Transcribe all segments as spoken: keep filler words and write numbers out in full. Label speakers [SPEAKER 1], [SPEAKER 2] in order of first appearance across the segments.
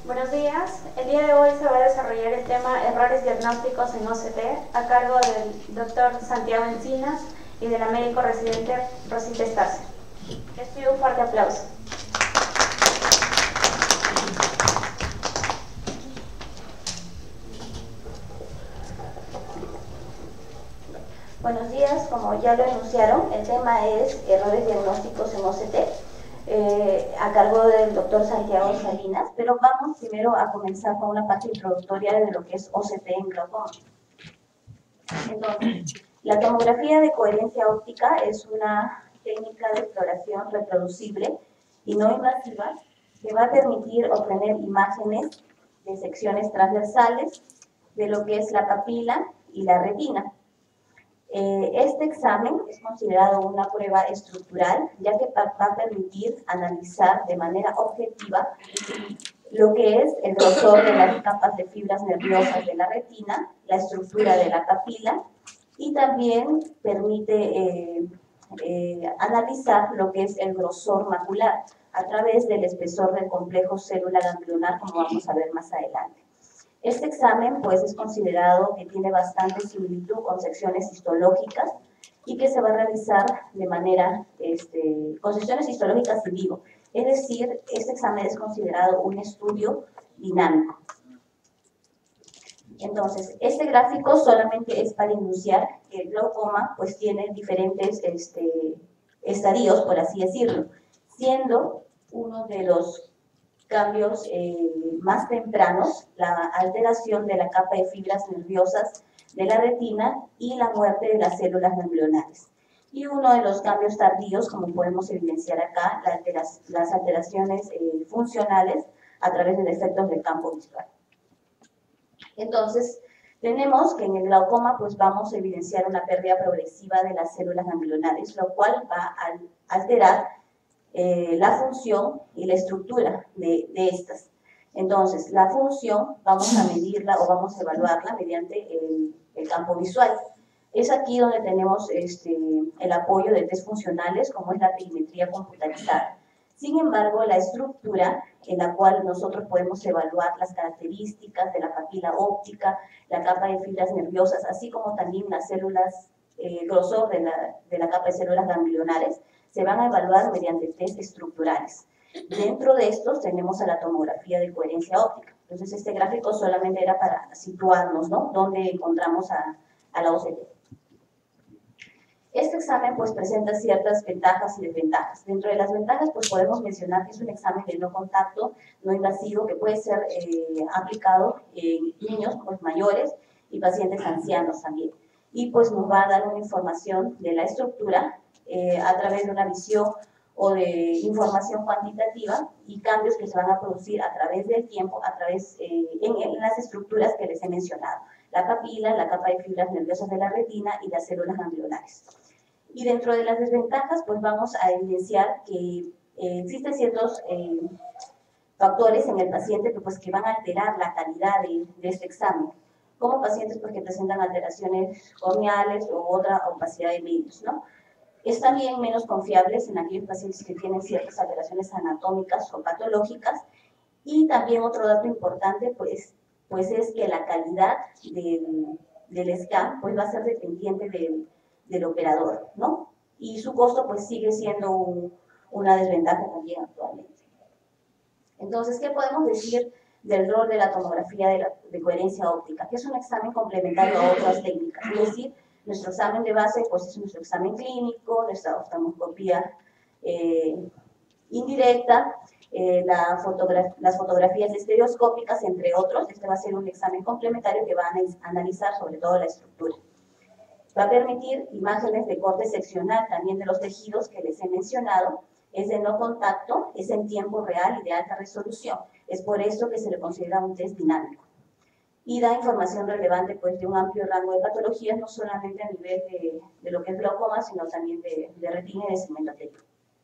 [SPEAKER 1] Buenos días. El día de hoy se va a desarrollar el tema errores diagnósticos en O C T a cargo del doctor Santiago Encinas y de la médico residente Rosita Estacio. Les pido un fuerte aplauso.
[SPEAKER 2] Buenos días, como ya lo enunciaron, el tema es errores diagnósticos en O C T, eh, a cargo del doctor Santiago Salinas, pero vamos primero a comenzar con una parte introductoria de lo que es O C T en glaucoma. Entonces, la tomografía de coherencia óptica es una técnica de exploración reproducible y no invasiva que va a permitir obtener imágenes de secciones transversales de lo que es la papila y la retina. Este examen es considerado una prueba estructural, ya que va a permitir analizar de manera objetiva lo que es el grosor de las capas de fibras nerviosas de la retina, la estructura de la papila, y también permite eh, eh, analizar lo que es el grosor macular a través del espesor del complejo célula ganglionar, como vamos a ver más adelante. Este examen pues es considerado que tiene bastante similitud con secciones histológicas y que se va a realizar de manera, este, con secciones histológicas en vivo. Es decir, este examen es considerado un estudio dinámico. Entonces, este gráfico solamente es para enunciar que el glaucoma pues tiene diferentes este, estadios, por así decirlo, siendo uno de los cambios eh, más tempranos, la alteración de la capa de fibras nerviosas de la retina y la muerte de las células ganglionares. Y uno de los cambios tardíos, como podemos evidenciar acá, la altera las alteraciones eh, funcionales a través de defectos del campo visual. Entonces, tenemos que en el glaucoma pues vamos a evidenciar una pérdida progresiva de las células ganglionares, lo cual va a alterar Eh, la función y la estructura de, de estas. Entonces, la función vamos a medirla o vamos a evaluarla mediante el, el campo visual. Es aquí donde tenemos este, el apoyo de test funcionales, como es la perimetría computarizada. Sin embargo, la estructura en la cual nosotros podemos evaluar las características de la papila óptica, la capa de fibras nerviosas, así como también las células, eh, grosor de la, de la capa de células ganglionares, se van a evaluar mediante test estructurales. Dentro de estos tenemos a la tomografía de coherencia óptica. Entonces, este gráfico solamente era para situarnos, ¿no?, dónde encontramos a, a la O C T. Este examen, pues, presenta ciertas ventajas y desventajas. Dentro de las ventajas, pues, podemos mencionar que es un examen de no contacto, no invasivo, que puede ser eh, aplicado en niños, pues, mayores y pacientes ancianos también. Y, pues, nos va a dar una información de la estructura Eh, a través de una visión o de información cuantitativa y cambios que se van a producir a través del tiempo, a través eh, en, en las estructuras que les he mencionado, la papila, la capa de fibras nerviosas de la retina y las células ganglionares. Y dentro de las desventajas, pues vamos a evidenciar que eh, existen ciertos eh, factores en el paciente que, pues, que van a alterar la calidad de, de este examen, como pacientes pues, que presentan alteraciones corneales o otra opacidad de medios, ¿no? Es también menos confiables en aquellos pacientes que tienen ciertas alteraciones anatómicas o patológicas. Y también otro dato importante pues, pues es que la calidad del, del scan pues, va a ser dependiente del, del operador, ¿no? Y su costo pues, sigue siendo un, una desventaja también actualmente. Entonces, ¿qué podemos decir del rol de la tomografía de, la, de coherencia óptica? Que es un examen complementario a otras técnicas, es decir, nuestro examen de base pues, es nuestro examen clínico, nuestra oftalmoscopía eh, indirecta, eh, la fotograf las fotografías estereoscópicas, entre otros. Este va a ser un examen complementario que va a analizar sobre todo la estructura. Va a permitir imágenes de corte seccional también de los tejidos que les he mencionado. Es de no contacto, es en tiempo real y de alta resolución. Es por eso que se le considera un test dinámico. Y da información relevante pues, de un amplio rango de patologías, no solamente a nivel de, de lo que es glaucoma, sino también de, de retina y de segmento óptico.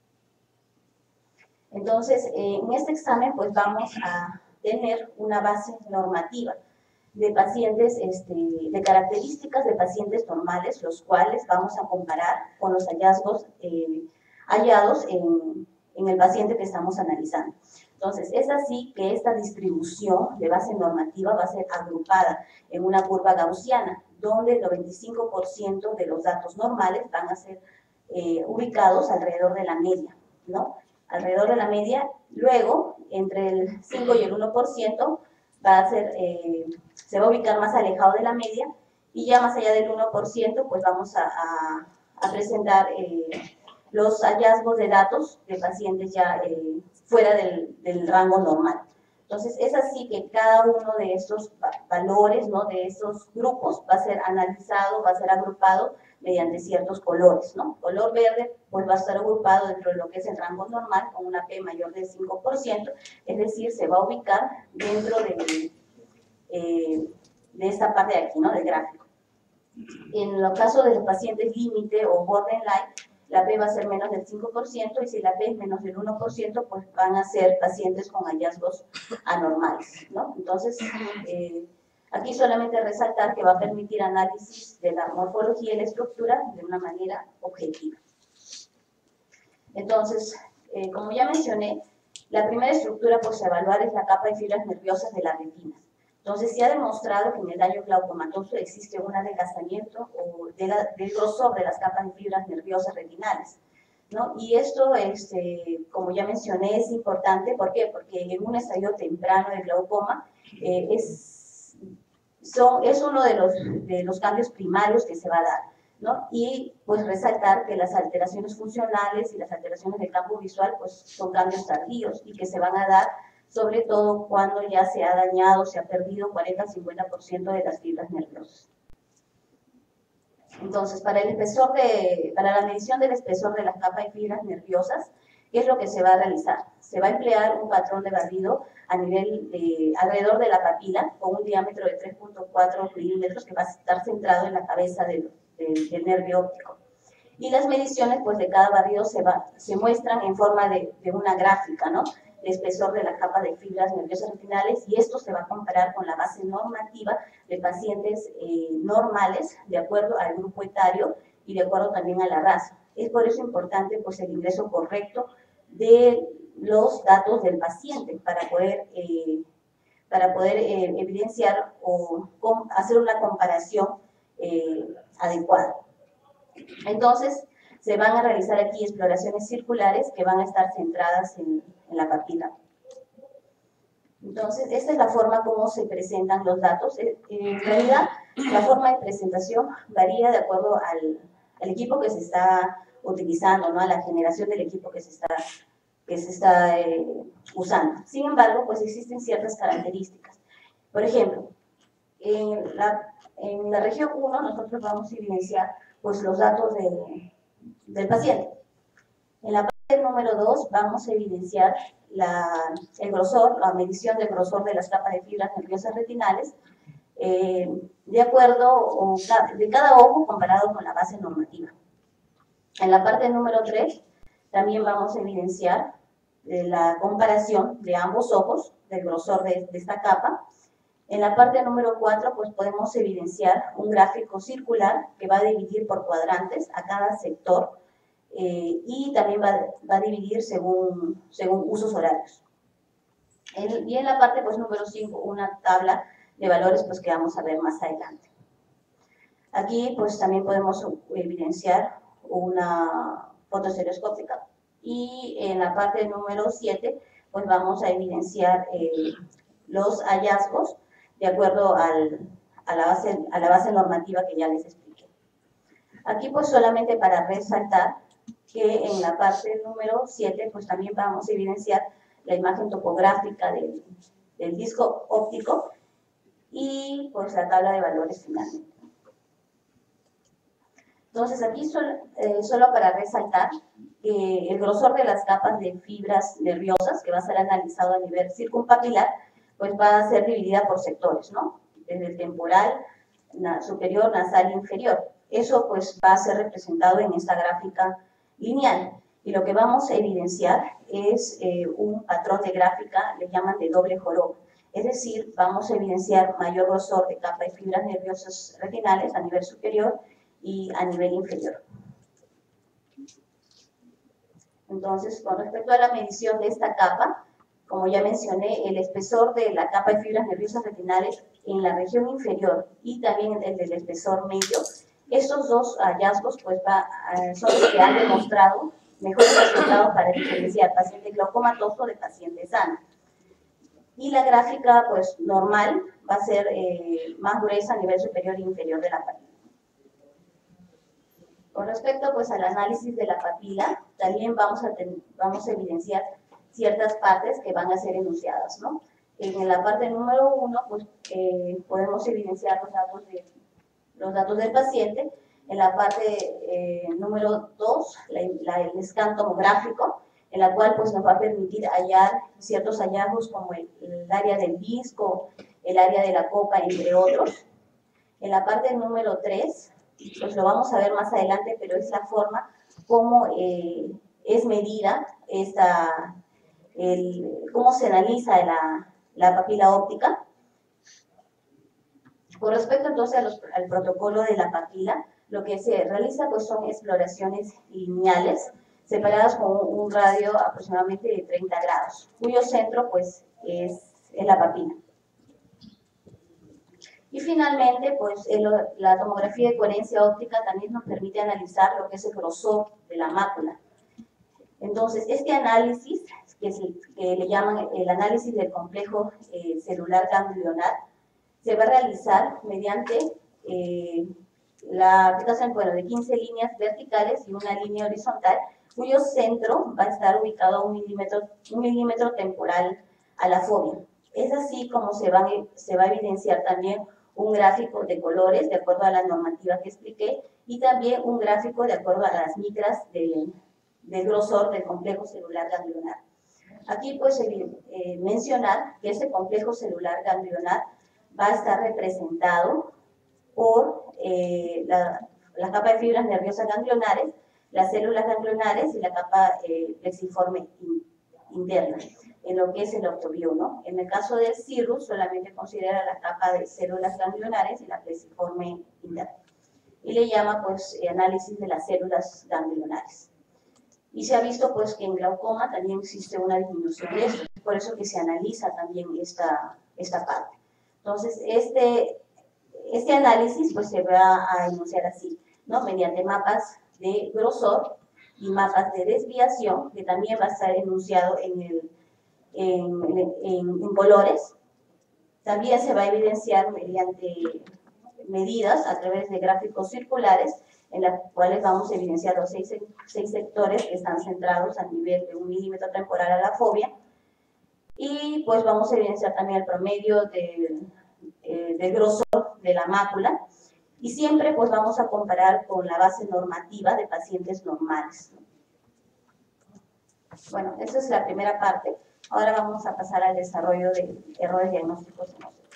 [SPEAKER 2] Entonces, eh, en este examen pues, vamos a tener una base normativa de pacientes, este, de características de pacientes normales, los cuales vamos a comparar con los hallazgos eh, hallados en, en el paciente que estamos analizando. Entonces, es así que esta distribución de base normativa va a ser agrupada en una curva gaussiana, donde el noventa y cinco por ciento de los datos normales van a ser eh, ubicados alrededor de la media, ¿no? Alrededor de la media, luego, entre el cinco y el uno por ciento, va a ser, eh, se va a ubicar más alejado de la media, y ya más allá del uno por ciento, pues vamos a, a, a presentar eh, los hallazgos de datos de pacientes ya eh, fuera del, del rango normal. Entonces, es así que cada uno de estos valores, ¿no?, de estos grupos va a ser analizado, va a ser agrupado mediante ciertos colores, ¿no? Color verde, pues va a estar agrupado dentro de lo que es el rango normal con una P mayor del cinco por ciento, es decir, se va a ubicar dentro de, eh, de esta parte de aquí, ¿no?, del gráfico. En el caso de los pacientes límite o borderline, la P va a ser menos del cinco por ciento, y si la P es menos del uno por ciento, pues van a ser pacientes con hallazgos anormales, ¿no? Entonces, eh, aquí solamente resaltar que va a permitir análisis de la morfología y la estructura de una manera objetiva. Entonces, eh, como ya mencioné, la primera estructura pues, a evaluar es la capa de fibras nerviosas de las retinas. Entonces, se ha demostrado que en el daño glaucomatoso existe un adelgazamiento o de la, del grosor de las capas de fibras nerviosas retinales, ¿no? Y esto, este, como ya mencioné, es importante. ¿Por qué? Porque en un estadio temprano de glaucoma eh, es, son, es uno de los, de los cambios primarios que se va a dar, ¿no? Y pues resaltar que las alteraciones funcionales y las alteraciones del campo visual pues, son cambios tardíos y que se van a dar sobre todo cuando ya se ha dañado, se ha perdido cuarenta a cincuenta por ciento de las fibras nerviosas. Entonces, para el espesor de, para la medición del espesor de las capas de fibras nerviosas, ¿qué es lo que se va a realizar? Se va a emplear un patrón de barrido a nivel de, alrededor de la papila, con un diámetro de tres punto cuatro milímetros que va a estar centrado en la cabeza del, del, del nervio óptico. Y las mediciones pues, de cada barrido se, va, se muestran en forma de, de una gráfica, ¿no?, el espesor de la capa de fibras nerviosas retinales, y esto se va a comparar con la base normativa de pacientes eh, normales, de acuerdo al grupo etario y de acuerdo también a la raza. Es por eso importante pues, el ingreso correcto de los datos del paciente para poder, eh, para poder eh, evidenciar o com, hacer una comparación eh, adecuada. Entonces, se van a realizar aquí exploraciones circulares que van a estar centradas en, en la papila. Entonces, esta es la forma como se presentan los datos. En realidad, la forma de presentación varía de acuerdo al, al equipo que se está utilizando, ¿no?, a la generación del equipo que se está, que se está eh, usando. Sin embargo, pues existen ciertas características. Por ejemplo, en la, en la región uno nosotros vamos a evidenciar pues, los datos de, del paciente. En la parte número dos vamos a evidenciar la, el grosor, la medición del grosor de las capas de fibras nerviosas retinales eh, de acuerdo, o, de cada ojo comparado con la base normativa. En la parte número tres también vamos a evidenciar eh, la comparación de ambos ojos, del grosor de, de esta capa. En la parte número cuatro pues podemos evidenciar un gráfico circular que va a dividir por cuadrantes a cada sector. Eh, y también va, va a dividir según, según usos horarios. En, y en la parte pues, número cinco, una tabla de valores pues, que vamos a ver más adelante. Aquí pues, también podemos evidenciar una foto estereoscópica. Y en la parte número siete pues, vamos a evidenciar eh, los hallazgos de acuerdo al, a, la base, a la base normativa que ya les expliqué. Aquí pues solamente para resaltar que en la parte número siete, pues también vamos a evidenciar la imagen topográfica del, del disco óptico y pues la tabla de valores finalmente. Entonces aquí solo, eh, solo para resaltar que el grosor de las capas de fibras nerviosas que va a ser analizado a nivel circunpapilar, pues va a ser dividida por sectores, ¿no? Desde el temporal, na, superior, nasal e inferior. Eso pues va a ser representado en esta gráfica lineal, y lo que vamos a evidenciar es eh, un patrón de gráfica, le llaman de doble joroba, es decir, vamos a evidenciar mayor grosor de capa de fibras nerviosas retinales a nivel superior y a nivel inferior. Entonces, con respecto a la medición de esta capa, como ya mencioné, el espesor de la capa de fibras nerviosas retinales en la región inferior y también el del espesor medio. Estos dos hallazgos pues, va, son los que han demostrado mejores resultados para diferenciar paciente glaucomatoso de paciente sano. Y la gráfica pues, normal va a ser eh, más gruesa a nivel superior e inferior de la papila. Con respecto pues, al análisis de la papila, también vamos a, ten, vamos a evidenciar ciertas partes que van a ser enunciadas, ¿no? En la parte número uno, pues eh, podemos evidenciar los datos, de, los datos del paciente. En la parte eh, número dos, la, la, el scan tomográfico, en la cual pues, nos va a permitir hallar ciertos hallazgos como el, el área del disco, el área de la copa, entre otros. En la parte número tres, pues lo vamos a ver más adelante, pero es la forma como eh, es medida esta, el, cómo se analiza la, la papila óptica. Con respecto entonces a los, al protocolo de la papila, lo que se realiza pues son exploraciones lineales separadas con un, un radio aproximadamente de treinta grados, cuyo centro pues es, es la papila. Y finalmente, pues el, la tomografía de coherencia óptica también nos permite analizar lo que es el grosor de la mácula. Entonces, este análisis, que, es el, que le llaman el análisis del complejo eh, celular ganglionar, se va a realizar mediante eh, la aplicación bueno, de quince líneas verticales y una línea horizontal, cuyo centro va a estar ubicado a un milímetro, un milímetro temporal a la fobia. Es así como se va, se va a evidenciar también un gráfico de colores de acuerdo a la normativa que expliqué y también un gráfico de acuerdo a las micras de, del grosor del complejo celular ganglionar. Aquí pues eh, mencionar que ese complejo celular ganglionar va a estar representado por eh, la, la capa de fibras nerviosas ganglionares, las células ganglionares y la capa eh, plexiforme in, interna, en lo que es el octobioma, ¿no? En el caso del cirrus solamente considera la capa de células ganglionares y la plexiforme interna. Y le llama pues análisis de las células ganglionares. Y se ha visto pues que en glaucoma también existe una disminución de esto, por eso que se analiza también esta, esta parte. Entonces, este, este análisis pues se va a enunciar así, ¿no? Mediante mapas de grosor y mapas de desviación, que también va a estar enunciado en, el, en, en, en colores. También se va a evidenciar mediante medidas a través de gráficos circulares, en las cuales vamos a evidenciar los seis, seis sectores que están centrados a nivel de un milímetro temporal a la fobia. Y pues vamos a evidenciar también el promedio de, eh, del grosor de la mácula. Y siempre pues vamos a comparar con la base normativa de pacientes normales. Bueno, esa es la primera parte. Ahora vamos a pasar al desarrollo de errores diagnósticos en nosotros.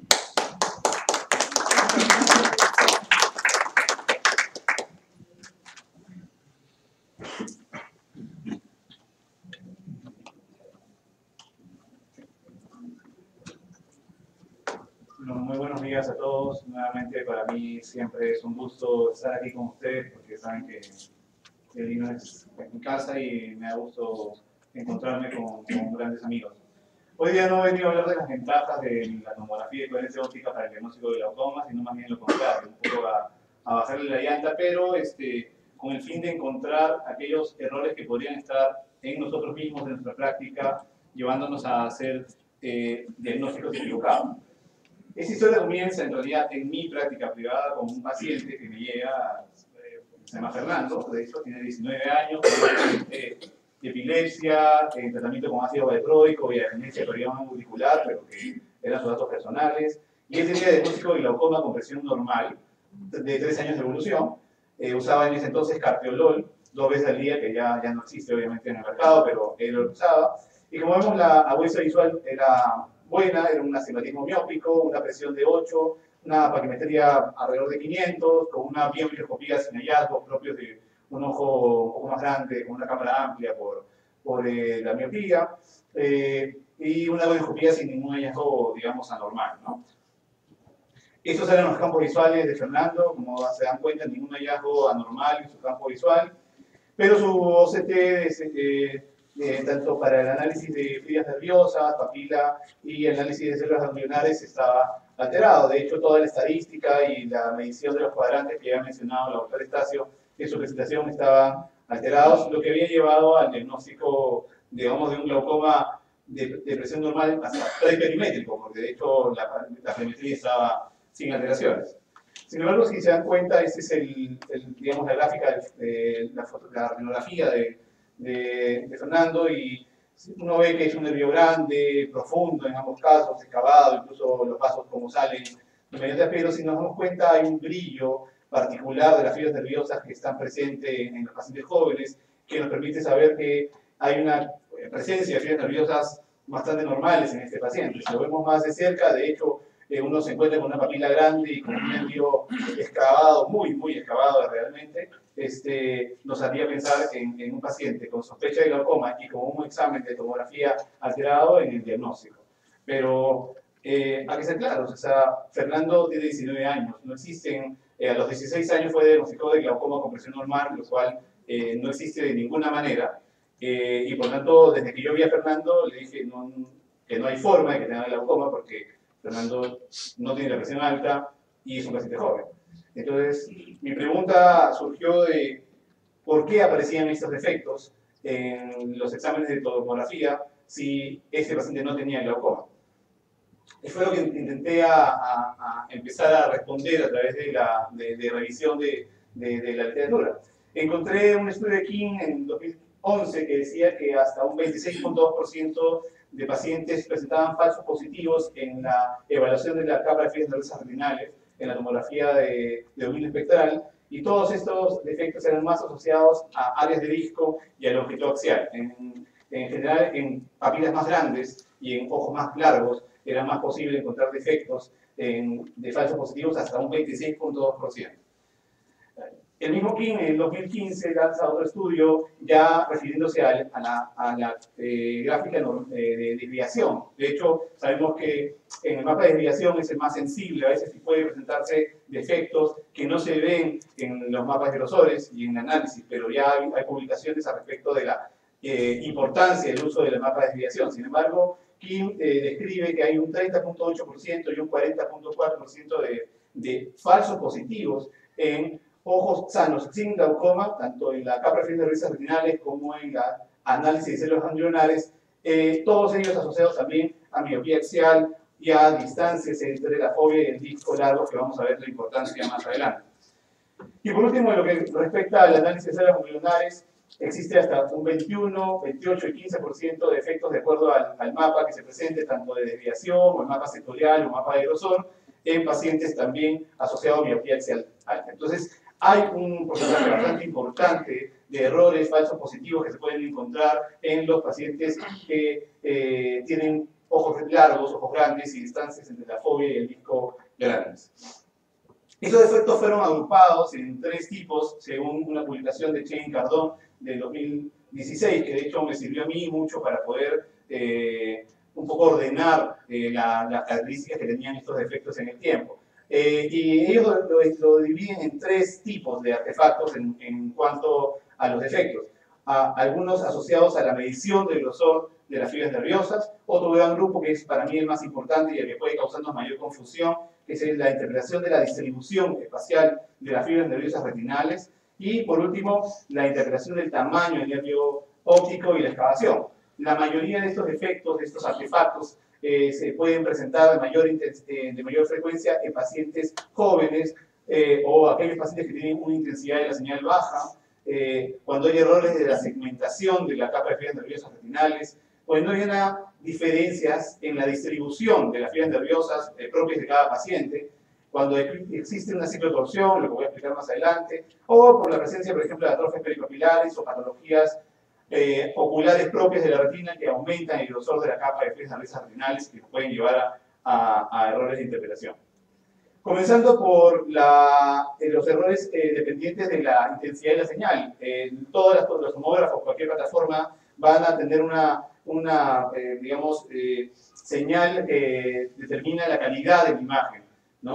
[SPEAKER 3] Bueno, muy buenos días a todos. Nuevamente para mí siempre es un gusto estar aquí con ustedes porque saben que el vino es mi casa y me da gusto encontrarme con, con grandes amigos. Hoy día no he venido a hablar de las ventajas de la tomografía de coherencia óptica para el diagnóstico de glaucoma, sino más bien lo contrario, un poco a, a bajarle la llanta, pero este, con el fin de encontrar aquellos errores que podrían estar en nosotros mismos, en nuestra práctica, llevándonos a hacer eh, diagnósticos equivocados. Esta historia comienza en realidad en mi práctica privada con un paciente que me llega, eh, se llama Fernando, de hecho tiene diecinueve años, tiene epilepsia, en tratamiento con ácido valproico y agenesia auricular, pero que eran sus datos personales, y él tenía diagnóstico de glaucoma con presión normal, de tres años de evolución, eh, usaba en ese entonces carpiolol, dos veces al día, que ya, ya no existe obviamente en el mercado, pero él lo usaba, y como vemos la agudeza visual era buena, era un astigmatismo miópico, una presión de ocho, una paquimetría alrededor de quinientos, con una biomicroscopía sin hallazgos propios de un ojo un poco más grande, con una cámara amplia por, por eh, la miopía, eh, y una biomicroscopía sin ningún hallazgo, digamos, anormal, ¿no? Estos eran los campos visuales de Fernando, como se dan cuenta, ningún hallazgo anormal en su campo visual, pero su O C T eh, eh, tanto para el análisis de fibras nerviosas, papila y el análisis de células ganglionares estaba alterado. De hecho, toda la estadística y la medición de los cuadrantes que ya ha mencionado la doctora Estacio en su presentación estaban alterados, lo que había llevado al diagnóstico, digamos, de un glaucoma de, de presión normal hasta preperimétrico, porque de hecho la, la perimetría estaba sin alteraciones. Sin embargo, si se dan cuenta, esta es el, el, digamos, la gráfica, de, la, foto, la renografía de, de, de Fernando, y uno ve que es un nervio grande, profundo en ambos casos, excavado, incluso los vasos como salen mediante pero si nos damos cuenta hay un brillo particular de las fibras nerviosas que están presentes en los pacientes jóvenes, que nos permite saber que hay una presencia de fibras nerviosas bastante normales en este paciente. Si lo vemos más de cerca, de hecho, eh, uno se encuentra con una papila grande y con un nervio excavado, muy, muy excavado realmente, este, nos haría pensar en, en un paciente con sospecha de glaucoma y con un examen de tomografía alterado en el diagnóstico. Pero eh, hay que ser claros, o sea, Fernando tiene diecinueve años, no existen, eh, a los dieciséis años fue diagnosticado de glaucoma con presión normal, lo cual eh, no existe de ninguna manera. Eh, y por tanto, desde que yo vi a Fernando, le dije no, que no hay forma de que tenga glaucoma porque Fernando no tiene la presión alta y es un paciente joven. Entonces, mi pregunta surgió de por qué aparecían estos defectos en los exámenes de tomografía si este paciente no tenía glaucoma. Y fue lo que intenté a, a, a empezar a responder a través de la de, de revisión de, de, de la literatura. Encontré un estudio de King en dos mil once que decía que hasta un veintiséis punto dos por ciento de pacientes presentaban falsos positivos en la evaluación de la capa de fibras nerviosas retinales, en la tomografía de, de dominio espectral, y todos estos defectos eran más asociados a áreas de disco y a longitud axial. En, en general, en papilas más grandes y en ojos más largos, era más posible encontrar defectos en, de falsos positivos hasta un veintiséis punto dos por ciento. El mismo King en el dos mil quince lanza otro estudio ya refiriéndose a la, a la eh, gráfica de, de desviación. De hecho, sabemos que en el mapa de desviación es el más sensible, a veces puede presentarse defectos que no se ven en los mapas de grosores y en el análisis, pero ya hay, hay publicaciones al respecto de la eh, importancia del uso del mapa de desviación. Sin embargo, Kim eh, describe que hay un treinta punto ocho por ciento y un cuarenta punto cuatro por ciento de, de falsos positivos en ojos sanos sin glaucoma, tanto en la capa de fibras nerviosas retinales como en la análisis de células ganglionares, eh, todos ellos asociados también a miopía axial y a distancias entre la fobia y el disco largo, que vamos a ver la importancia más adelante. Y por último, en lo que respecta al análisis de células ganglionares, existe hasta un veintiuno, veintiocho y quince por ciento de efectos de acuerdo al, al mapa que se presente, tanto de desviación, o el mapa sectorial, o mapa de grosor, en pacientes también asociados a miopía axial alta. Entonces, hay un porcentaje bastante importante de errores falsos positivos que se pueden encontrar en los pacientes que eh, tienen ojos largos, ojos grandes y distancias entre la fobia y el disco grandes. Estos defectos fueron agrupados en tres tipos según una publicación de Chen Cardón del dos mil dieciséis, que de hecho me sirvió a mí mucho para poder eh, un poco ordenar eh, la, las características que tenían estos defectos en el tiempo. Eh, y ellos lo, lo, lo dividen en tres tipos de artefactos en, en cuanto a los defectos. A, algunos asociados a la medición del grosor de las fibras nerviosas, otro gran grupo que es para mí el más importante y el que puede causarnos mayor confusión, que es la interpretación de la distribución espacial de las fibras nerviosas retinales, y por último, la interpretación del tamaño del nervio óptico y la excavación. La mayoría de estos defectos, de estos artefactos, Eh, se pueden presentar de mayor, eh, de mayor frecuencia en pacientes jóvenes eh, o aquellos pacientes que tienen una intensidad de la señal baja, eh, cuando hay errores de la segmentación de la capa de fibras nerviosas retinales, cuando hay una diferencias en la distribución de las fibras nerviosas eh, propias de cada paciente, cuando existe una ciclotorsión, lo que voy a explicar más adelante, o por la presencia, por ejemplo, de atrofias peripapilares o patologías Eh, oculares propias de la retina que aumentan el grosor de la capa de fibras nerviosas retinales y que pueden llevar a, a, a errores de interpretación. Comenzando por la, eh, los errores eh, dependientes de la intensidad de la señal. Eh, todos los tomógrafos, cualquier plataforma, van a tener una, una eh, digamos, eh, señal que determina la calidad de la imagen, ¿no?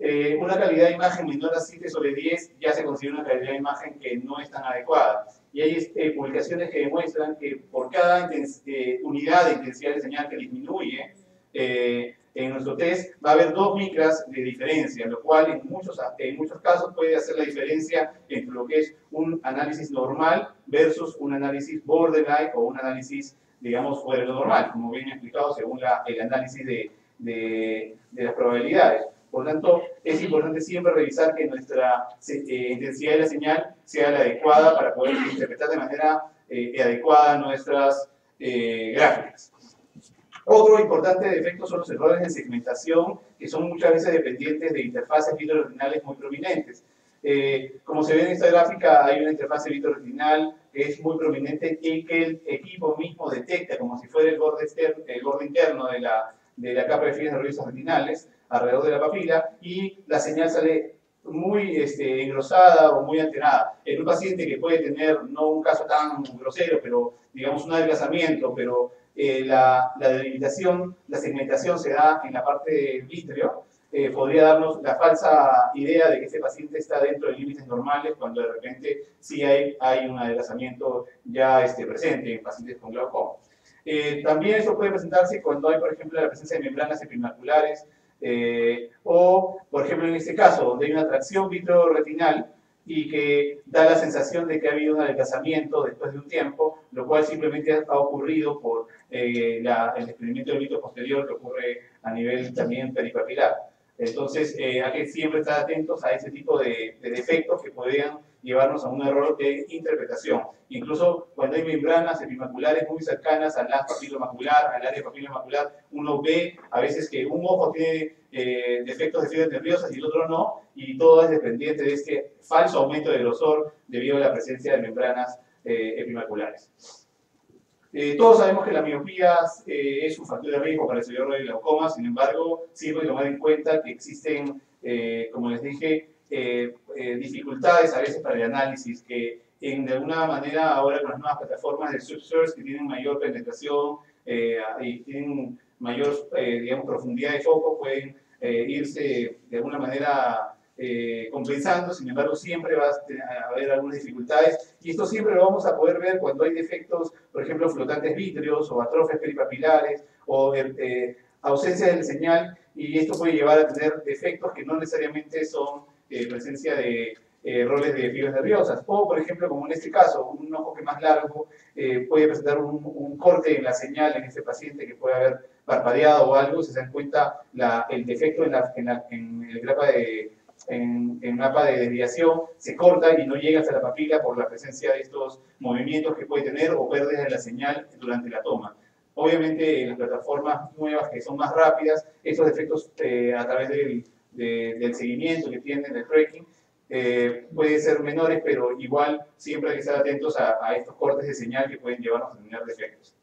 [SPEAKER 3] eh, una calidad de imagen menor a siete sobre diez ya se considera una calidad de imagen que no es tan adecuada. Y hay eh, publicaciones que demuestran que por cada eh, unidad de intensidad de señal que disminuye, eh, en nuestro test va a haber dos micras de diferencia, lo cual en muchos, en muchos casos puede hacer la diferencia entre lo que es un análisis normal versus un análisis borderline o un análisis, digamos, fuera de lo normal, como bien explicado según la, el análisis de, de, de las probabilidades. Por lo tanto, es importante siempre revisar que nuestra eh, intensidad de la señal sea la adecuada para poder interpretar de manera eh, adecuada nuestras eh, gráficas. Otro importante defecto son los errores de segmentación, que son muchas veces dependientes de interfaces vitroretinales muy prominentes. Eh, como se ve en esta gráfica, hay una interfase vitroretinal que es muy prominente y que el equipo mismo detecta como si fuera el borde, externo, el borde interno de la, de la capa de fibras nerviosas retinales alrededor de la papila, y la señal sale muy este, engrosada o muy alterada. En un paciente que puede tener, no un caso tan grosero, pero digamos un adelgazamiento, pero eh, la, la delimitación, la segmentación se da en la parte del vítreo, eh, podría darnos la falsa idea de que este paciente está dentro de límites normales, cuando de repente sí hay, hay un adelgazamiento ya este, presente en pacientes con glaucoma. Eh, también eso puede presentarse cuando hay, por ejemplo, la presencia de membranas epimaculares, Eh, o, por ejemplo, en este caso, donde hay una tracción vitreoretinal y que da la sensación de que ha habido un adelgazamiento después de un tiempo, lo cual simplemente ha ocurrido por eh, la, el desprendimiento del vitro posterior que ocurre a nivel también peripapilar. Entonces, eh, hay que siempre estar atentos a ese tipo de, de defectos que podrían llevarnos a un error de interpretación. Incluso cuando hay membranas epimaculares muy cercanas al haz papilomacular, al área papilomacular, uno ve a veces que un ojo tiene eh, defectos de fibras nerviosas y el otro no, y todo es dependiente de este falso aumento de grosor debido a la presencia de membranas eh, epimaculares. Eh, todos sabemos que la miopía eh, es un factor de riesgo para el desarrollo de glaucoma, sin embargo, siempre hay que tomar en cuenta que existen, eh, como les dije, eh, eh, dificultades a veces para el análisis, que en, de alguna manera ahora con las nuevas plataformas de subsearch que tienen mayor penetración eh, y tienen mayor, eh, digamos, profundidad de foco, pueden eh, irse de alguna manera Eh, compensando. Sin embargo, siempre va a haber algunas dificultades, y esto siempre lo vamos a poder ver cuando hay defectos, por ejemplo, flotantes vítreos o atrofias peripapilares o eh, ausencia de señal, y esto puede llevar a tener defectos que no necesariamente son eh, presencia de eh, errores de fibras nerviosas, o por ejemplo, como en este caso, un ojo que más largo eh, puede presentar un, un corte en la señal en este paciente que puede haber parpadeado o algo. Si se dan cuenta, la, el defecto en, la, en, la, en el grapa de En, en mapa de desviación se corta y no llega hasta la papila por la presencia de estos movimientos que puede tener o pérdidas de la señal durante la toma. Obviamente, en las plataformas nuevas que son más rápidas, estos efectos eh, a través del, de, del seguimiento que tienen, del tracking, eh, pueden ser menores, pero igual siempre hay que estar atentos a, a estos cortes de señal que pueden llevarnos a tener defectos.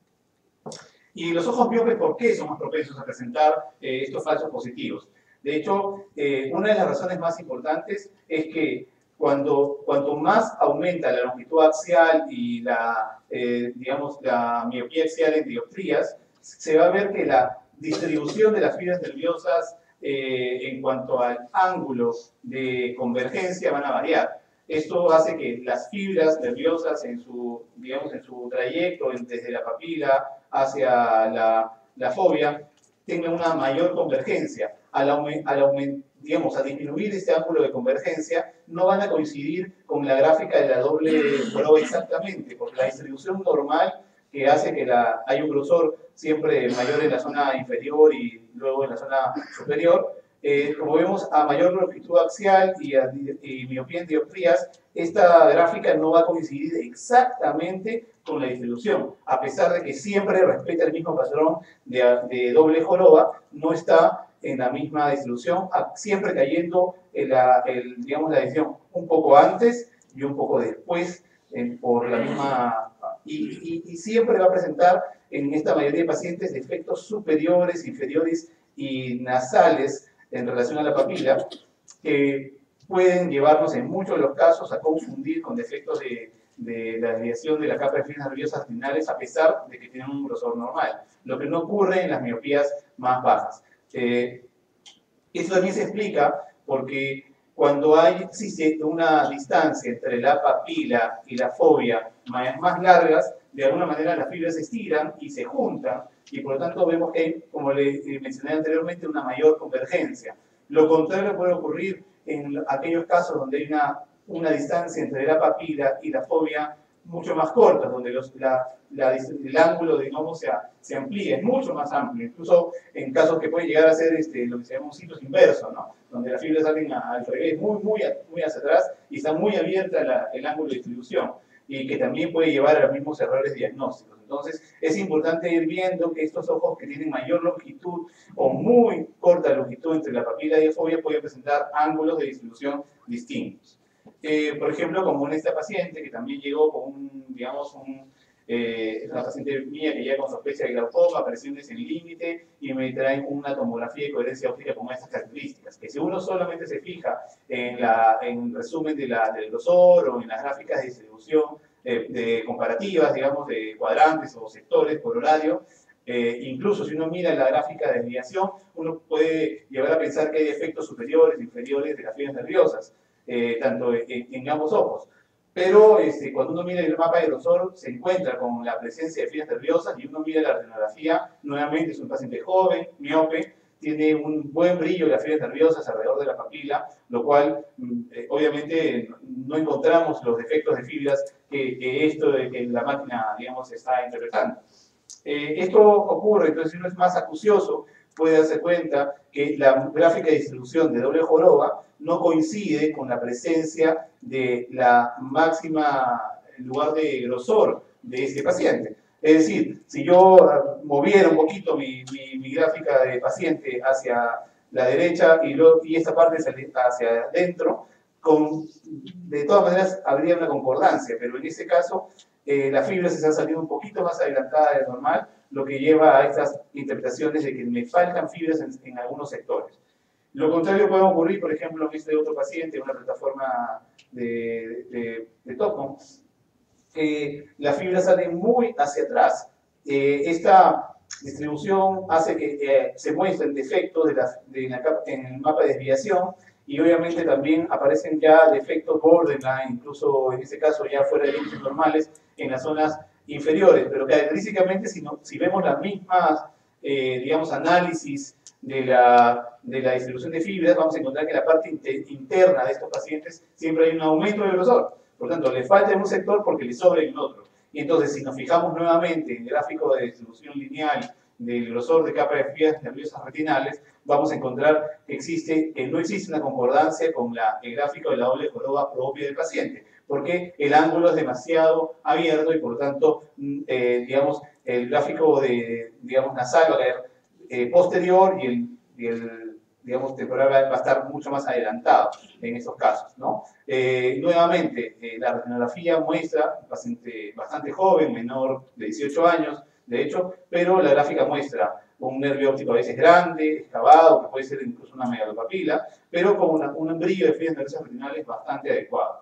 [SPEAKER 3] Y los ojos miopes, ¿por qué son más propensos a presentar eh, estos falsos positivos? De hecho, eh, una de las razones más importantes es que cuando, cuanto más aumenta la longitud axial y la, eh, digamos, la miopía axial en dioptrías, se va a ver que la distribución de las fibras nerviosas eh, en cuanto al ángulo de convergencia van a variar. Esto hace que las fibras nerviosas en su, digamos, en su trayecto desde la papila hacia la, la fovea tengan una mayor convergencia. Al, al, digamos, a disminuir este ángulo de convergencia, no van a coincidir con la gráfica de la doble joroba exactamente, porque la distribución normal que hace que la, hay un grosor siempre mayor en la zona inferior y luego en la zona superior, eh, como vemos, a mayor longitud axial y, a, y miopía en dioptrías, esta gráfica no va a coincidir exactamente con la distribución, a pesar de que siempre respeta el mismo patrón de, de doble joroba, no está en la misma distribución, siempre cayendo en la, el, digamos, la decisión un poco antes y un poco después en, por la misma, y, y, y siempre va a presentar en esta mayoría de pacientes defectos superiores, inferiores y nasales en relación a la papila, que pueden llevarnos en muchos de los casos a confundir con defectos de, de la desviación de la capa de fibras nerviosas retinales, a pesar de que tienen un grosor normal, lo que no ocurre en las miopías más bajas. Eh, Esto también se explica porque cuando hay, existe una distancia entre la papila y la fovea más, más largas, de alguna manera las fibras se estiran y se juntan, y por lo tanto vemos que hay, como le mencioné anteriormente, una mayor convergencia. Lo contrario puede ocurrir en aquellos casos donde hay una, una distancia entre la papila y la fovea mucho más corta, donde los, la, la, el ángulo, digamos, se, se amplía, es mucho más amplio, incluso en casos que puede llegar a ser este, lo que se llama un ciclo inverso, ¿no? Donde las fibras salen al revés, muy, muy, muy hacia atrás, y está muy abierta la, el ángulo de distribución, y que también puede llevar a los mismos errores diagnósticos. Entonces, es importante ir viendo que estos ojos que tienen mayor longitud o muy corta longitud entre la papila y la fovea pueden presentar ángulos de distribución distintos. Eh, por ejemplo, como en esta paciente que también llegó con un, digamos, un, eh, es una paciente mía que llega con sospecha de glaucoma, presiones en límite, y me traen una tomografía de coherencia óptica con estas características, que si uno solamente se fija en, la, en resumen de la, del grosor o en las gráficas de distribución eh, de comparativas, digamos, de cuadrantes o sectores por horario, eh, incluso si uno mira la gráfica de desviación, uno puede llegar a pensar que hay efectos superiores e inferiores de las fibras nerviosas, eh, tanto en, en ambos ojos. Pero este, cuando uno mira el mapa de grosor, se encuentra con la presencia de fibras nerviosas, y uno mira la retinografía, nuevamente es un paciente joven, miope, tiene un buen brillo de las fibras nerviosas alrededor de la papila, lo cual eh, obviamente no encontramos los defectos de fibras que, que esto de que la máquina, digamos, está interpretando. Eh, esto ocurre, entonces si uno es más acucioso, puede darse cuenta que la gráfica de distribución de doble joroba no coincide con la presencia de la máxima lugar de grosor de este paciente. Es decir, si yo moviera un poquito mi, mi, mi gráfica de paciente hacia la derecha y, lo, y esta parte hacia adentro, con, de todas maneras habría una concordancia, pero en este caso eh, las fibras se han salido un poquito más adelantadas de normal, lo que lleva a estas interpretaciones de que me faltan fibras en, en algunos sectores. Lo contrario puede ocurrir, por ejemplo, en este otro paciente, una plataforma de, de, de Topcon, que las fibras salen muy hacia atrás. Eh, esta distribución hace que eh, se muestren defectos de la, de la, en el mapa de desviación, y obviamente también aparecen ya defectos borderline, incluso en este caso ya fuera de límites normales, en las zonas inferiores, pero característicamente si, no, si vemos las mismas, eh, digamos, análisis de la, de la distribución de fibras, vamos a encontrar que en la parte inter, interna de estos pacientes siempre hay un aumento de grosor. Por tanto, le falta en un sector porque le sobra en otro. Y entonces, si nos fijamos nuevamente en el gráfico de distribución lineal del grosor de capa de fibras nerviosas retinales, vamos a encontrar que, existe, que no existe una concordancia con la, el gráfico de la doble joroba propia del paciente, porque el ángulo es demasiado abierto y por lo tanto, eh, digamos, el gráfico de, digamos, nasal va a caer eh, posterior, y el, y el digamos, temporal va a estar mucho más adelantado en esos casos, ¿no? Eh, nuevamente, eh, la retinografía muestra un paciente bastante joven, menor de dieciocho años, de hecho, pero la gráfica muestra un nervio óptico a veces grande, excavado, que puede ser incluso una megalopapila, pero con una, un brillo de fibras nerviosas retinales bastante adecuado.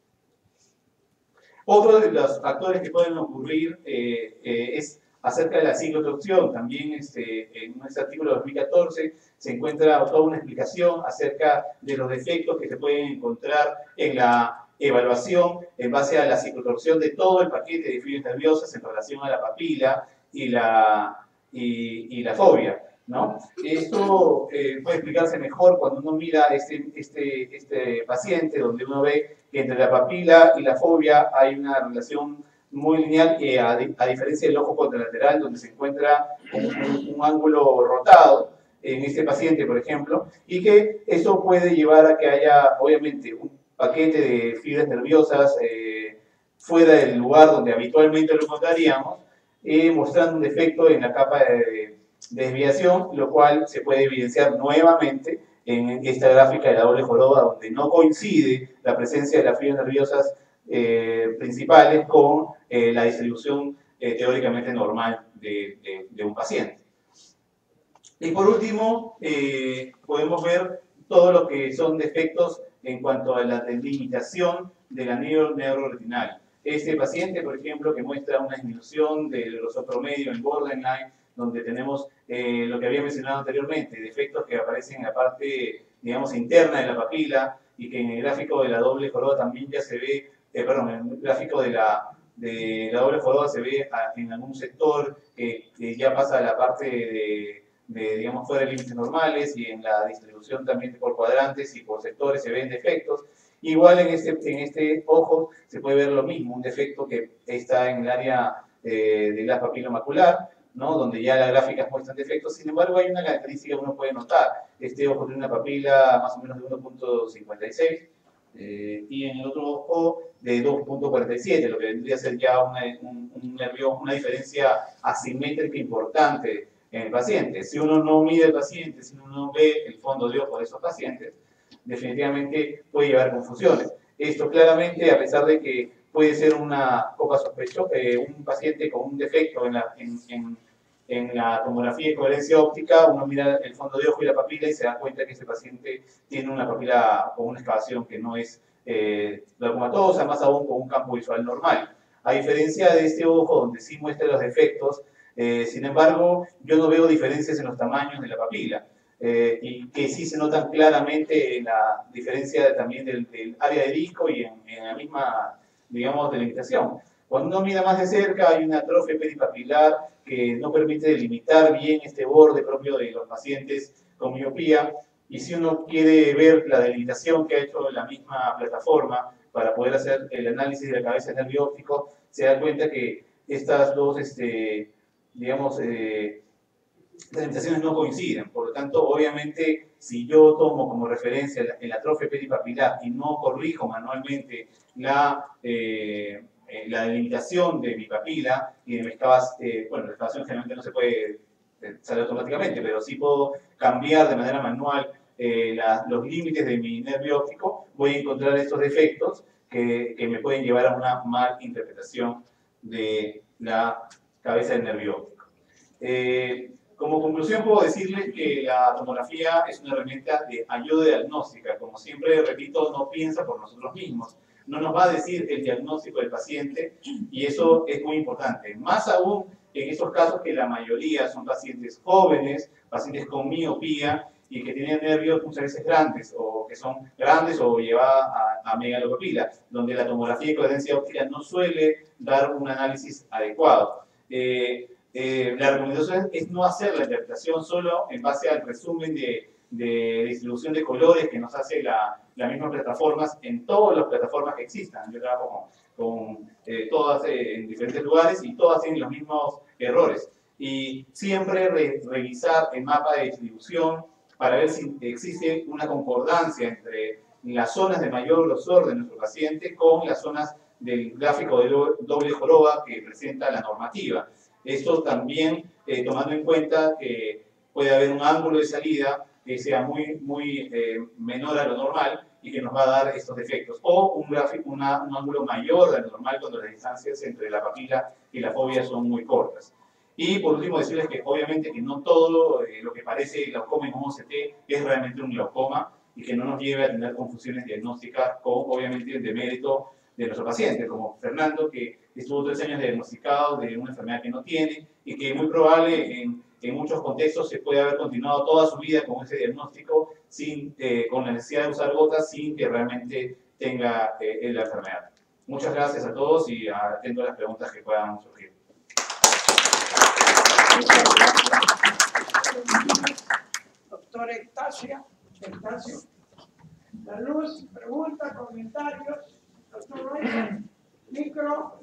[SPEAKER 3] Otro de los factores que pueden ocurrir eh, eh, es acerca de la ciclotracción. También este, en este artículo de dos mil catorce se encuentra toda una explicación acerca de los defectos que se pueden encontrar en la evaluación en base a la ciclotracción de todo el paquete de fibras nerviosas en relación a la papila y la, y, y la fovea, ¿no? Esto eh, puede explicarse mejor cuando uno mira este, este, este paciente, donde uno ve que entre la papila y la fovea hay una relación muy lineal, eh, a, a diferencia del ojo contralateral, donde se encuentra un, un, un ángulo rotado en este paciente, por ejemplo, y que eso puede llevar a que haya, obviamente, un paquete de fibras nerviosas eh, fuera del lugar donde habitualmente lo encontraríamos, eh, mostrando un defecto en la capa de, de desviación, lo cual se puede evidenciar nuevamente en esta gráfica de la doble joroba, donde no coincide la presencia de las fibras nerviosas eh, principales con eh, la distribución eh, teóricamente normal de, de, de un paciente. Y por último, eh, podemos ver todo lo que son defectos en cuanto a la delimitación del anillo neuroretinal. Este paciente, por ejemplo, que muestra una disminución del grosor promedio en borderline, donde tenemos eh, lo que había mencionado anteriormente, defectos que aparecen en la parte, digamos, interna de la papila, y que en el gráfico de la doble joroba también ya se ve, eh, perdón, en el gráfico de la, de la doble joroba se ve a, en algún sector que, que ya pasa a la parte de, de, digamos, fuera de límites normales, y en la distribución también por cuadrantes y por sectores se ven defectos. Igual en este, en este ojo se puede ver lo mismo, un defecto que está en el área eh, de la papila macular, ¿no? Donde ya las gráficas muestran defectos. Sin embargo, hay una característica que uno puede notar. Este ojo tiene una papila más o menos de uno punto cincuenta y seis eh, y en el otro ojo de dos punto cuarenta y siete, lo que vendría a ser ya una, un, un nervio, una diferencia asimétrica importante en el paciente. Si uno no mide al paciente, si uno no ve el fondo de ojo de esos pacientes, definitivamente puede llevar confusiones. Esto claramente, a pesar de que puede ser una poca sospecho, eh, un paciente con un defecto en la, en, en, en la tomografía de coherencia óptica, uno mira el fondo de ojo y la papila y se da cuenta que ese paciente tiene una papila con una excavación que no es eh, glaucomatosa, más aún con un campo visual normal. A diferencia de este ojo, donde sí muestra los defectos, eh, sin embargo, yo no veo diferencias en los tamaños de la papila. Eh, y que sí se notan claramente en la diferencia también del, del área de disco y en, en la misma, digamos, delimitación. Cuando uno mira más de cerca, hay una atrofia peripapilar que no permite delimitar bien este borde propio de los pacientes con miopía, y si uno quiere ver la delimitación que ha hecho la misma plataforma para poder hacer el análisis de la cabeza del nervio óptico, se da cuenta que estas dos, este, digamos, eh, las limitaciones no coinciden. Por lo tanto, obviamente, si yo tomo como referencia el atrofia peripapilar y no corrijo manualmente la, eh, la delimitación de mi papila y de mi excavación, eh, bueno, la excavación generalmente no se puede salir automáticamente, pero sí puedo cambiar de manera manual eh, la, los límites de mi nervio óptico, voy a encontrar estos defectos que, que me pueden llevar a una mal interpretación de la cabeza del nervio óptico. Eh, Como conclusión puedo decirles que la tomografía es una herramienta de ayuda diagnóstica. Como siempre repito, no piensa por nosotros mismos. No nos va a decir el diagnóstico del paciente, y eso es muy importante. Más aún en esos casos que la mayoría son pacientes jóvenes, pacientes con miopía y que tienen nervios muchas veces grandes, o que son grandes o llevadas a, a megalopapila, donde la tomografía de coherencia óptica no suele dar un análisis adecuado. Eh, Eh, la recomendación es no hacer la interpretación solo en base al resumen de, de distribución de colores que nos hace la, las mismas plataformas en todas las plataformas que existan. Yo trabajo con, con eh, todas eh, en diferentes lugares y todas tienen los mismos errores. Y siempre re, revisar el mapa de distribución para ver si existe una concordancia entre las zonas de mayor grosor de nuestro paciente con las zonas del gráfico de doble joroba que presenta la normativa. Esto también eh, tomando en cuenta que puede haber un ángulo de salida que sea muy, muy eh, menor a lo normal y que nos va a dar estos defectos, o un, gráfico, una, un ángulo mayor de lo normal cuando las distancias entre la papila y la fovea son muy cortas. Y por último decirles que obviamente que no todo eh, lo que parece glaucoma en un O C T es realmente un glaucoma, y que no nos lleve a tener confusiones diagnósticas con obviamente el demérito de nuestro paciente, como Fernando, que estuvo tres años diagnosticado de una enfermedad que no tiene y que muy probable en, en muchos contextos se puede haber continuado toda su vida con ese diagnóstico sin, eh, con la necesidad de usar gotas sin que realmente tenga eh, la enfermedad. Muchas gracias a todos y atento a las preguntas que puedan surgir.
[SPEAKER 4] Doctora Ectasia, Ectasio. La luz, preguntas, comentarios. Doctor Luis, micro.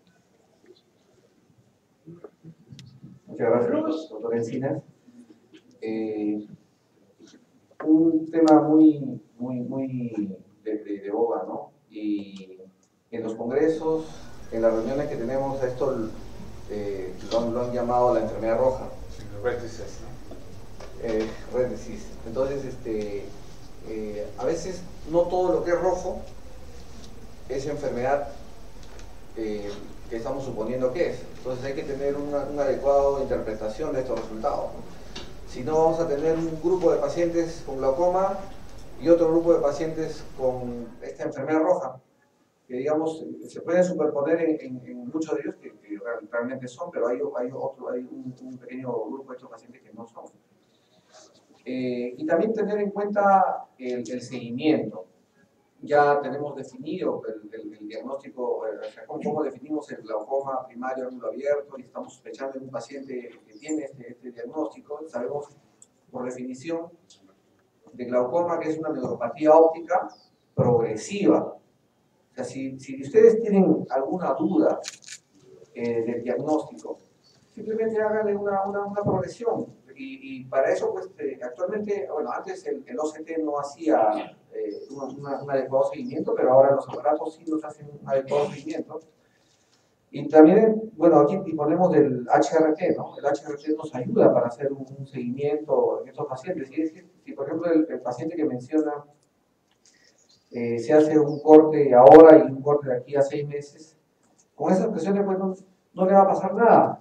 [SPEAKER 5] Muchas gracias, doctor Encinas. Eh, un tema muy, muy, muy de, de, de boga, ¿no? Y en los congresos, en las reuniones que tenemos, a esto eh, lo, lo han llamado la enfermedad roja.
[SPEAKER 3] Red disease, ¿no?
[SPEAKER 5] Eh, red disease. Entonces, este, eh, a veces no todo lo que es rojo es enfermedad eh, que estamos suponiendo que es. Entonces hay que tener una, una adecuada interpretación de estos resultados, ¿no? Si no, vamos a tener un grupo de pacientes con glaucoma y otro grupo de pacientes con esta enfermedad roja. que digamos, se pueden superponer en, en, en muchos de ellos, que, que realmente son, pero hay, hay, otro, hay un, un pequeño grupo de estos pacientes que no son. Eh, y también tener en cuenta el, el seguimiento. Ya tenemos definido el, el, el diagnóstico, o sea, cómo definimos el glaucoma primario ángulo abierto, y estamos sospechando en un paciente que tiene este, este diagnóstico. Sabemos por definición de glaucoma que es una neuropatía óptica progresiva. O sea, si, si ustedes tienen alguna duda eh, del diagnóstico, simplemente háganle una, una, una progresión. Y, y para eso, pues, eh, actualmente, bueno, antes el, el O C T no hacía eh, un, una, un adecuado seguimiento, pero ahora los aparatos sí nos hacen un adecuado seguimiento. Y también, bueno, aquí disponemos del H R T, ¿no? El H R T nos ayuda para hacer un, un seguimiento en estos pacientes. Y es que, si, por ejemplo, el, el paciente que menciona eh, se hace un corte ahora y un corte de aquí a seis meses, con esas presiones, pues, no, no le va a pasar nada.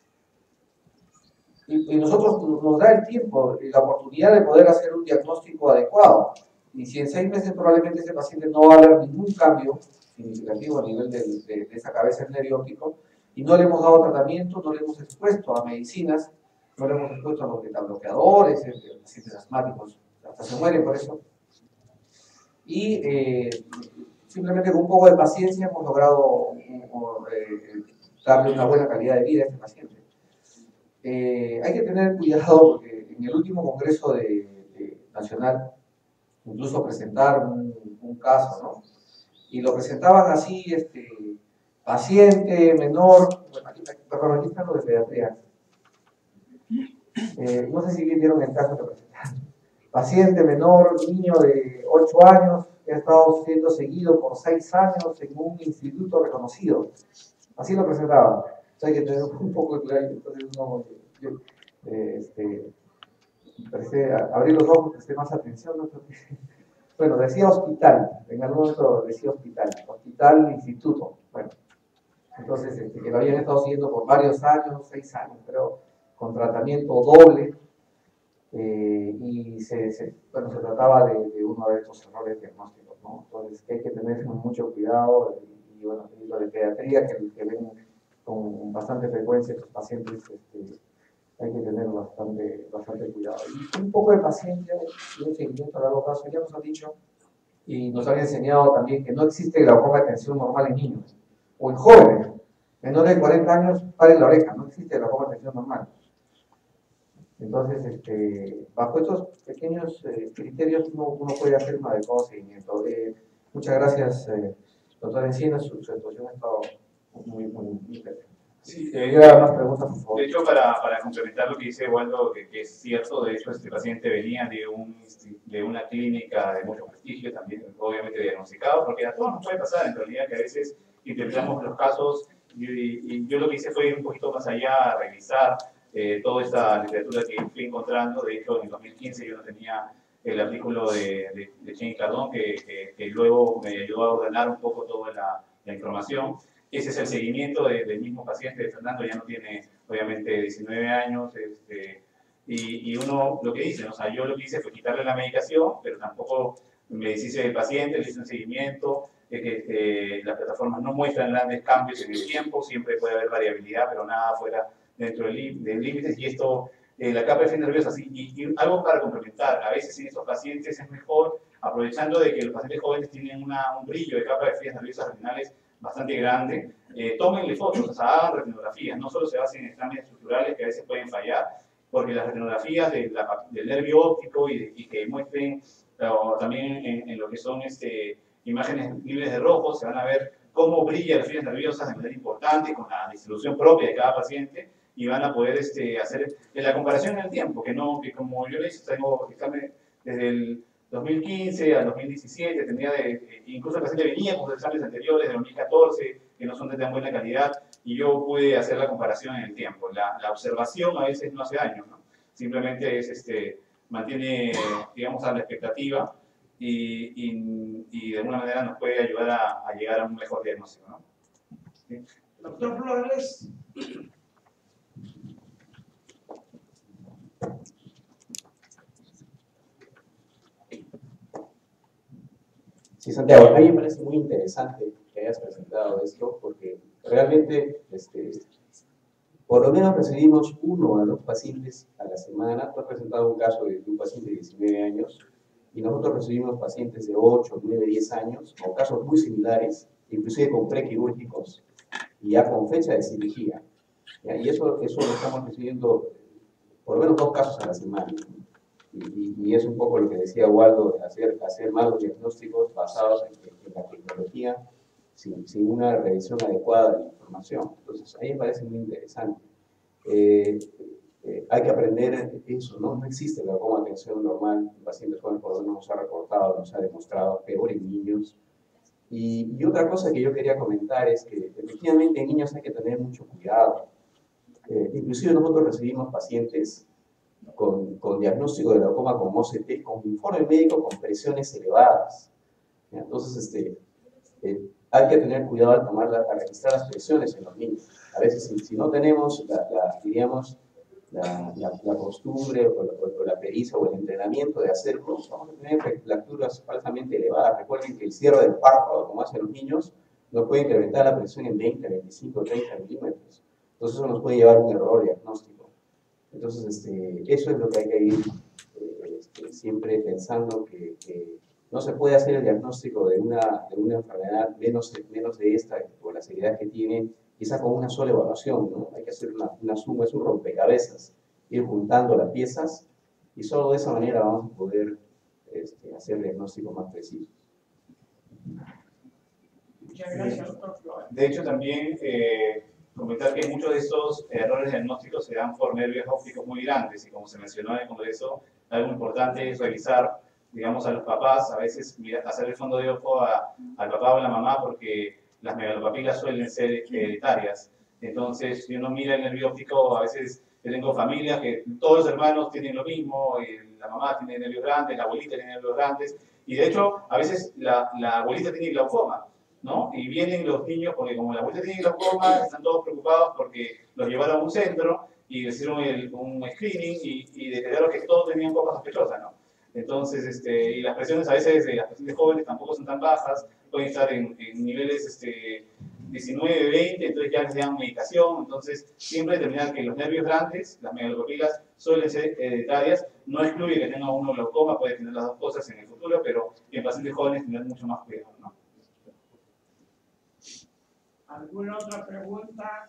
[SPEAKER 5] Y, y nosotros nos da el tiempo y la oportunidad de poder hacer un diagnóstico adecuado. Y si en seis meses probablemente ese paciente no va a haber ningún cambio significativo a nivel de, de, de esa cabeza del nervio óptico, y no le hemos dado tratamiento, no le hemos expuesto a medicinas, no le hemos expuesto a los beta-bloqueadores, los pacientes asmáticos hasta se mueren por eso. Y eh, simplemente con un poco de paciencia hemos logrado eh, darle una buena calidad de vida a este paciente. Eh, hay que tener cuidado porque en el último congreso de, de nacional incluso presentaron un, un caso, ¿no? Y lo presentaban así, este, paciente menor, bueno, aquí, perdón, aquí están los de pediatría. Eh, no sé si vieron el caso que presentaron. Paciente menor, niño de ocho años, que ha estado siendo seguido por seis años en un instituto reconocido. Así lo presentaban. Hay que tener un poco de cuidado. Entonces, no, yo, eh, este, presté, abrí los ojos, presté más atención, ¿no? Bueno, decía hospital, en algún momento decía hospital, hospital, instituto. Bueno, entonces, este, que lo habían estado siguiendo por varios años, seis años, pero con tratamiento doble, eh, y se, se, bueno, se trataba de, de uno de estos errores diagnósticos, ¿no? Entonces, que hay que tener mucho cuidado, y, y bueno, y lo de pediatría, que, que ven con bastante frecuencia estos pacientes, este, hay que tener bastante, bastante cuidado. Y un poco de paciencia y un seguimiento a largo plazo. Ya nos han dicho y nos han enseñado también que no existe glaucoma de tensión normal en niños o en jóvenes. Menores de cuarenta años, paren la oreja, no existe glaucoma de tensión normal. Entonces, este, bajo estos pequeños eh, criterios, uno, uno puede hacer un adecuado seguimiento. Eh, muchas gracias, eh, doctor Encinas, su, su exposición ha estado muy, muy, muy interesante.
[SPEAKER 3] Sí,
[SPEAKER 5] eh,
[SPEAKER 3] eh,
[SPEAKER 5] más preguntas, por favor.
[SPEAKER 3] De hecho, para, para complementar lo que dice Waldo, que, que es cierto, de hecho, este paciente venía de, un, de una clínica de mucho prestigio, también obviamente diagnosticado, porque a todos nos puede pasar en realidad que a veces interpretamos los casos, y, y yo lo que hice fue ir un poquito más allá a revisar eh, toda esta literatura que fui encontrando. De hecho, en el dos mil quince yo no tenía el artículo de, de, de Chen y Cardón, que, que, que luego me ayudó a ordenar un poco toda la, la información. Ese es el seguimiento de, del mismo paciente. Fernando ya no tiene, obviamente, diecinueve años, este, y, y uno lo que dice, o sea, yo lo que hice fue quitarle la medicación, pero tampoco me deshice del paciente, le hice un seguimiento, de que eh, las plataformas no muestran grandes cambios en el tiempo, siempre puede haber variabilidad, pero nada fuera dentro del límites, y esto, eh, la K P F nerviosa, sí, y, y algo para complementar, a veces en estos pacientes es mejor, aprovechando de que los pacientes jóvenes tienen una, un brillo de K P F nerviosas retinales bastante grande, eh, tómenle fotos, o sea, hagan retinografías, no solo se basen en exámenes estructurales que a veces pueden fallar, porque las retinografías de la, del nervio óptico y, de, y que muestren o también en, en lo que son este, imágenes libres de rojo, se van a ver cómo brillan las fibras nerviosas de manera importante, con la distribución propia de cada paciente, y van a poder este, hacer la comparación en el tiempo, que no, que como yo les tengo exámenes desde el dos mil quince al dos mil diecisiete, tendría de, incluso el paciente venía con los exámenes anteriores de dos mil catorce, que no son de tan buena calidad, y yo pude hacer la comparación en el tiempo. La, la observación a veces no hace daño, ¿no? Simplemente es, este, mantiene, digamos, a la expectativa, y, y, y de alguna manera nos puede ayudar a, a llegar a un mejor diagnóstico, ¿no? ¿Sí?
[SPEAKER 4] Doctor Flores.
[SPEAKER 5] Sí, Santiago, a mí me parece muy interesante que hayas presentado esto, porque realmente, este, por lo menos recibimos uno a dos pacientes a la semana. Tú has presentado un caso de un paciente de diecinueve años, y nosotros recibimos pacientes de ocho, nueve, diez años, con casos muy similares, inclusive con prequirúrgicos, y ya con fecha de cirugía. ¿Ya? Y eso, eso lo estamos recibiendo por lo menos dos casos a la semana. Y, y, y es un poco lo que decía Waldo, hacer, hacer malos diagnósticos basados en, en la tecnología, sin, sin una revisión adecuada de la información. Entonces, a mí me parece muy interesante. Eh, eh, hay que aprender eso, ¿no? No existe la glaucoma atención normal en pacientes jóvenes, por lo menos nos ha reportado, nos ha demostrado, peor en niños. Y, y otra cosa que yo quería comentar es que efectivamente en niños hay que tener mucho cuidado. Eh, inclusive nosotros recibimos pacientes con, con diagnóstico de glaucoma con O C T, con informe médico con presiones elevadas. ¿Ya? Entonces, este, eh, hay que tener cuidado al tomar la, a registrar las presiones en los niños. A veces, si, si no tenemos, la, la, diríamos, la, la, la costumbre o la, o la pericia o el entrenamiento de hacerlo, vamos a tener lecturas falsamente elevadas. Recuerden que el cierre del párpado, como hacen los niños, nos puede incrementar la presión en veinte, veinticinco, treinta milímetros. Entonces, eso nos puede llevar a un error diagnóstico. Entonces, este, eso es lo que hay que ir eh, este, siempre pensando que, que no se puede hacer el diagnóstico de una, de una enfermedad menos, menos de esta, por la seriedad que tiene, quizá con una sola evaluación, ¿no? Hay que hacer una, una suma, es un rompecabezas, ir juntando las piezas y solo de esa manera vamos a poder este, hacer diagnósticos más precisos.
[SPEAKER 4] Muchas gracias, doctor Flores.
[SPEAKER 3] De hecho, también eh, comentar que muchos de estos errores diagnósticos se dan por nervios ópticos muy grandes y como se mencionó en el Congreso, algo importante es revisar, digamos, a los papás, a veces hacer el fondo de ojo a, al papá o a la mamá porque las megalopapilas suelen ser hereditarias. Entonces, si uno mira el nervio óptico, a veces yo tengo familias que todos los hermanos tienen lo mismo, y la mamá tiene nervios grandes, la abuelita tiene nervios grandes, y de hecho, a veces la, la abuelita tiene glaucoma, ¿no? Y vienen los niños, porque como la abuelita tiene glaucoma, están todos preocupados porque los llevaron a un centro y hicieron el, un screening y, y detectaron que todos tenían copa sospechosa, ¿no? Entonces, este, y las presiones a veces de las pacientes jóvenes tampoco son tan bajas, pueden estar en, en niveles este, diecinueve, veinte, entonces ya les dan medicación. Entonces, siempre determinar que los nervios grandes, las megalopapilas, suelen ser hereditarias. No excluye que tenga uno glaucoma, puede tener las dos cosas en el futuro, pero en pacientes jóvenes tener mucho más cuidado, ¿no?
[SPEAKER 4] ¿Alguna otra pregunta?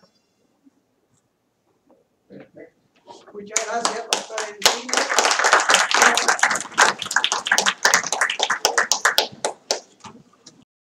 [SPEAKER 4] Perfecto. Muchas gracias, doctor Encina.